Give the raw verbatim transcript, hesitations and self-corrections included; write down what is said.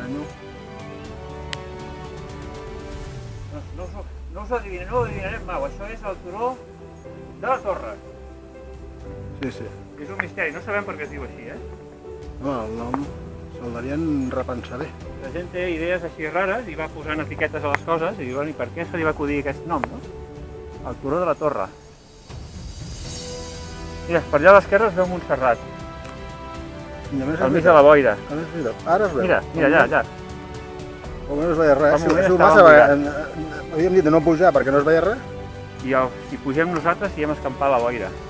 Bueno. No, no, us, ho- no us ho adivinarem, no ho adivinarem mai. Això és el turó de la Torre. Sí, sí. És un misteri, no sabem per què es diu així, eh? No, el nom se'l devien repensar bé. La gent té idees així rares i va posant etiquetes a les coses i diuen, i per què se li va acudir aquest nom, no? El turó de la Torre. Mira, per allà a l'esquerra es veu Montserrat, I a més al mig de la boira. A més, mira, ara es veu. Mira, mira, allà, allà. O no es veia res. Fa un Si, moment si ho estava massa, emboirat. en- en- havíem dit de no pujar perquè no es veia res. I el, si pugem nosaltres, hi hem escampat la boira.